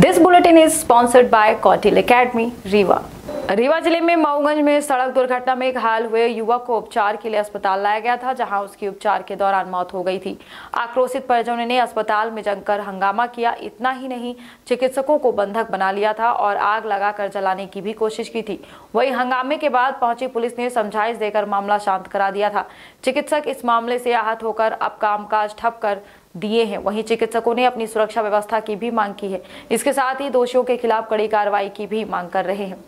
This bulletin is sponsored by Kautil academy Rewa. Rewa जिले में मऊगंज में सड़क दुर्घटना में घायल हुए युवक को उपचार के लिए अस्पताल लाया गया था, जहां उसकी उपचार के दौरान मौत हो गई थी। आक्रोशित परिजनों ने अस्पताल में जमकर हंगामा किया। इतना ही नहीं, चिकित्सकों को बंधक बना लिया था और आग लगाकर जलाने की भी कोशिश की थी। वहीं हंगामे के बाद पहुंची पुलिस ने समझाइश देकर मामला शांत करा दिया था। चिकित्सक इस मामले से आहत होकर अब कामकाज ठप कर दिए हैं। वहीं चिकित्सकों ने अपनी सुरक्षा व्यवस्था की भी मांग की है। इसके साथ ही दोषियों के खिलाफ कड़ी कार्रवाई की भी मांग कर रहे हैं।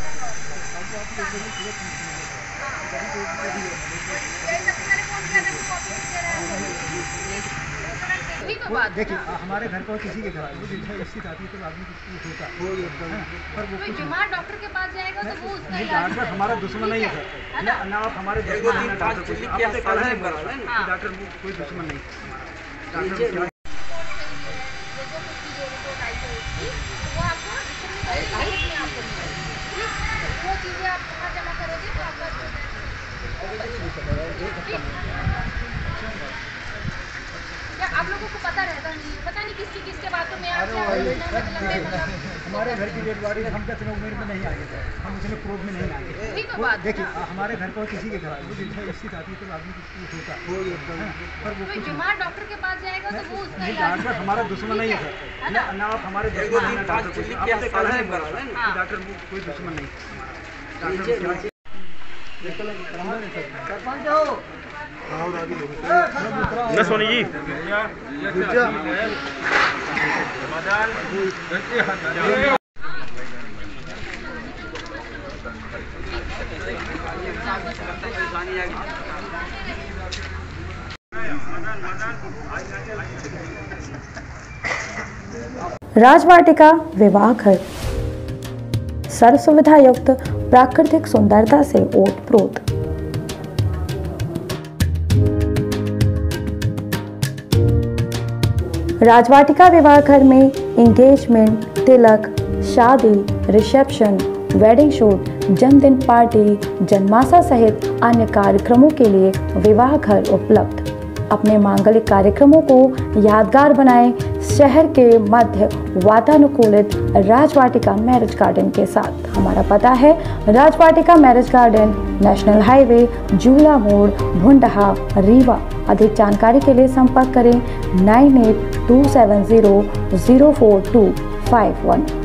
देखिए, हमारे घर पर किसी के घर स्थित आती है तो आदमी होता पर वो बीमार डॉक्टर के पास जाएगा तो वो उसका डॉक्टर हमारा दुश्मन नहीं है ना, आप हमारे दुश्मन नहीं, डॉक्टर कोई दुश्मन नहीं। वो चीजें आप कहाँ जमा करोगे तो आपका क्या आप लोगों को पता रहता नहीं, पता नहीं किसके बातों में हमारे घर की डेड बॉडी हम कहते हैं उम्र में नहीं आगे थे, हम उसमें प्रूफ में नहीं आगे। देखिए, हमारे घर पर किसी के घर स्थित आती है तो आदमी होता पर वो बीमार डॉक्टर के पास जाएगा तो वो उसका डॉक्टर हमारा दुश्मन नहीं है ना, आप हमारे डॉक्टर कोई दुश्मन नहीं। न सोनी जी राजवाटिका विवाह घर सर्व सुविधा युक्त प्राकृतिक सुंदरता से ओतप्रोत। राजवाटिका विवाह घर में एंगेजमेंट, तिलक, शादी, रिसेप्शन, वेडिंग शूट, जन्मदिन पार्टी, जन्माशा सहित अन्य कार्यक्रमों के लिए विवाह घर उपलब्ध। अपने मांगलिक कार्यक्रमों को यादगार बनाएं शहर के मध्य वातानुकूलित राजवाटिका मैरिज गार्डन के साथ। हमारा पता है Rajvatika marriage garden, national highway, Jhula Mod, Bhundha, Rewa. अधिक जानकारी के लिए संपर्क करें 9827004251।